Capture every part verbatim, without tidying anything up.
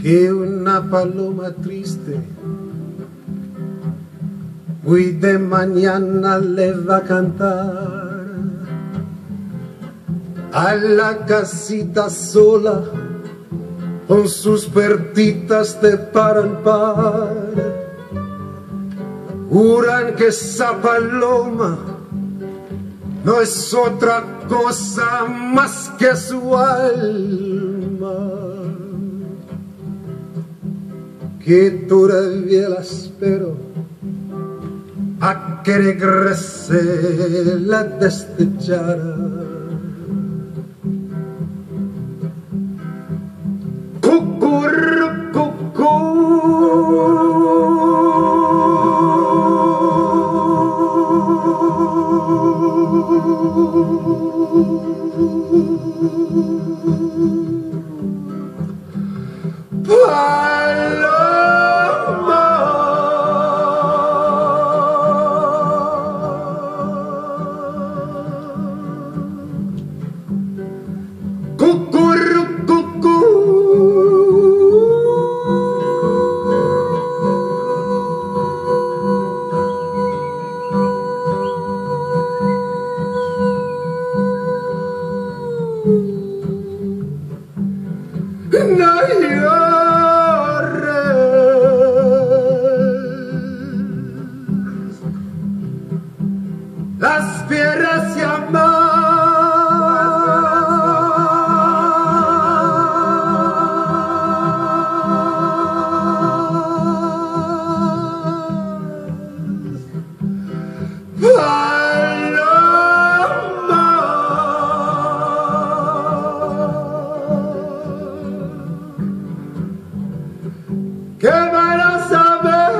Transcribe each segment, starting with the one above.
que una paloma triste muy de mañana le va a cantar a la casita sola con sus pertitas de par en par. Juran que esa paloma no es otra cosa más que su alma, que todavía la espero a que regrese la desdichada. No llores, las piedras llaman, ¿qué van a saber?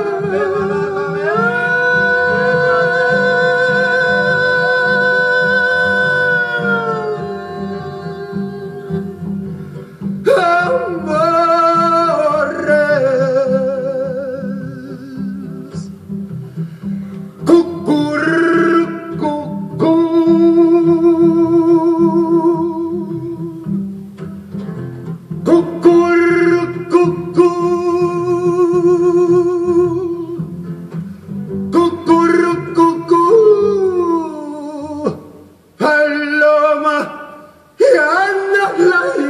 Amores, cucurrucucú, cucurrucucú, cucurrucucú, paloma, y anda la